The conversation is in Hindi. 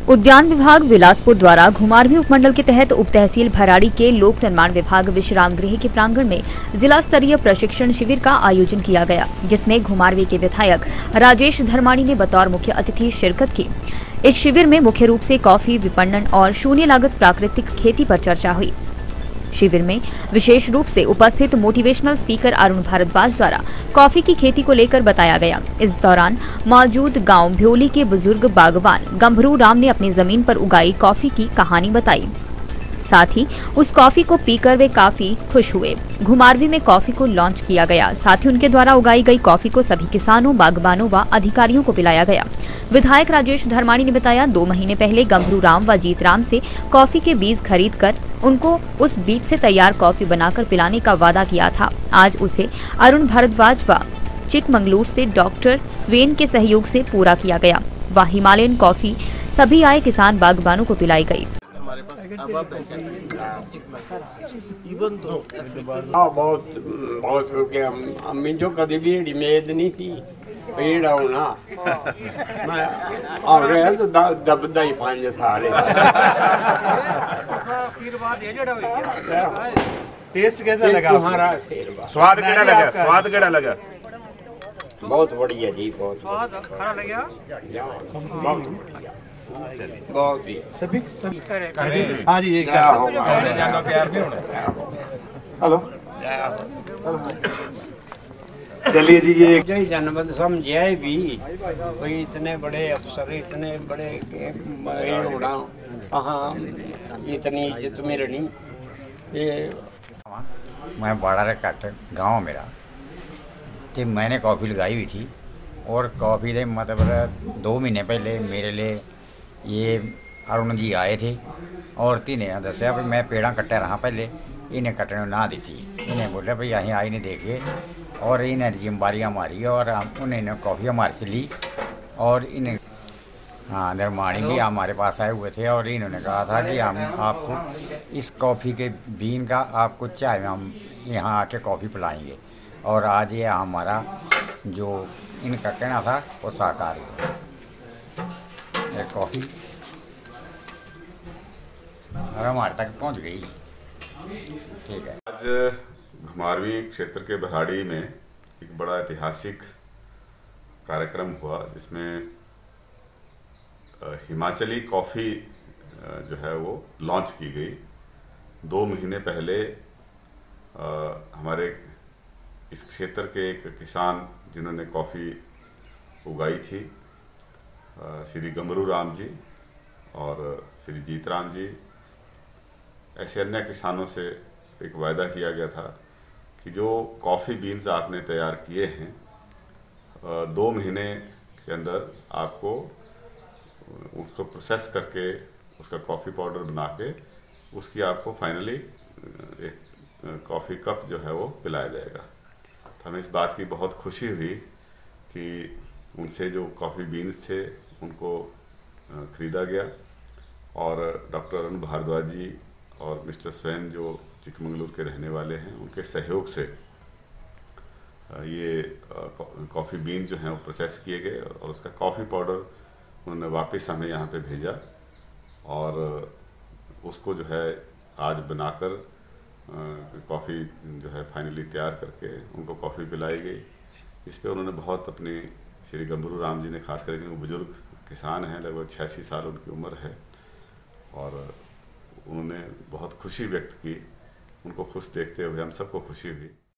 उद्यान विभाग बिलासपुर द्वारा घुमारवीं उपमंडल के तहत उप तहसील भराड़ी के लोक निर्माण विभाग विश्राम गृह के प्रांगण में जिला स्तरीय प्रशिक्षण शिविर का आयोजन किया गया, जिसमें घुमारवीं के विधायक राजेश धर्माणी ने बतौर मुख्य अतिथि शिरकत की। इस शिविर में मुख्य रूप से कॉफी विपणन और शून्य लागत प्राकृतिक खेती पर चर्चा हुई। शिविर में विशेष रूप से उपस्थित मोटिवेशनल स्पीकर अरुण भारद्वाज द्वारा कॉफी की खेती को लेकर बताया गया। इस दौरान मौजूद गांव भ्योली के बुजुर्ग बागवान गंभरू राम ने अपनी जमीन पर उगाई कॉफी की कहानी बताई। साथ ही उस कॉफी को पीकर वे काफी खुश हुए। घुमारवीं में कॉफी को लॉन्च किया गया। साथ ही उनके द्वारा उगाई गई कॉफी को सभी किसानों, बागबानों व अधिकारियों को पिलाया गया। विधायक राजेश धर्माणी ने बताया, 2 महीने पहले गंभरू राम व जीत राम से कॉफी के बीज खरीदकर उनको उस बीज से तैयार कॉफी बनाकर पिलाने का वादा किया था। आज उसे अरुण भारद्वाज व चिकमंगलूर से डॉक्टर स्वेन के सहयोग से पूरा किया गया। वह हिमालयन कॉफी सभी आए किसान बागबानों को पिलाई गई। बहुत अम्मी जो कभी भी उम्मीद नहीं थी पेड़ होना मैं और तो दबदा ही 5 साल टेस्ट कैसा लगा? तुम्हारा स्वाद केड़ा लगा? स्वाद केड़ा लगा? बहुत बढ़िया जी, बहुत खाना लगा, बहुत बढ़िया, बहुत ही सभी हाँ जी हेलो चलिए जी, ये जनपद समझे भी कोई इतने बड़े अफसर, इतने बड़े होना, हाँ इतनी इज्जत मिलनी। ये मैं बड़ा कट गांव मेरा कि मैंने कॉफ़ी लगाई हुई थी और कॉफ़ी के मतलब 2 महीने पहले मेरे लिए ये अरुण जी आए थे और तिन्हें दसिया भी मैं पेड़ा कट्टा रहा पहले, इन्हें कट्टने ना दी थी। इन्हें बोले भाई अं आई ने देखिए और इन्हें जिम्मेवारियाँ मारी और उन्हें कॉफ़ी हमारे से ली और इन्हें हाँ धर्माणी भी हमारे पास आए हुए थे और इन्होंने कहा था कि हम आपको इस कॉफ़ी के बीन का आपको चाय हम यहाँ आके कॉफ़ी पिलाएंगे और आज ये हमारा जो इनका कहना था वो साकार है। ये कॉफ़ी और हमारे तक पहुँच गई। ठीक है। आज घुमारवीं क्षेत्र के भराड़ी में एक बड़ा ऐतिहासिक कार्यक्रम हुआ, जिसमें हिमाचली कॉफ़ी जो है वो लॉन्च की गई। 2 महीने पहले हमारे इस क्षेत्र के एक किसान जिन्होंने कॉफ़ी उगाई थी, श्री गंभरू राम जी और श्री जीत राम जी, ऐसे अन्य किसानों से एक वायदा किया गया था कि जो कॉफ़ी बीन्स आपने तैयार किए हैं 2 महीने के अंदर आपको उसको प्रोसेस करके उसका कॉफ़ी पाउडर बना के उसकी आपको फाइनली एक कॉफ़ी कप जो है वो पिलाया जाएगा। तो हमें इस बात की बहुत खुशी हुई कि उनसे जो कॉफ़ी बीन्स थे उनको ख़रीदा गया और डॉक्टर अरुण भारद्वाज जी और मिस्टर स्वैन जो चिकमंगलूर के रहने वाले हैं, उनके सहयोग से ये कॉफ़ी बीन जो हैं वो प्रोसेस किए गए और उसका कॉफ़ी पाउडर उन्होंने वापस हमें यहाँ पे भेजा और उसको जो है आज बनाकर कॉफ़ी जो है फाइनली तैयार करके उनको कॉफ़ी पिलाई गई। इस पे उन्होंने बहुत अपने श्री गंभरू राम जी ने खास करके, वो बुज़ुर्ग किसान हैं, लगभग 86 साल उनकी उम्र है और उन्होंने बहुत खुशी व्यक्त की। उनको खुश देखते हुए हम सबको खुशी हुई।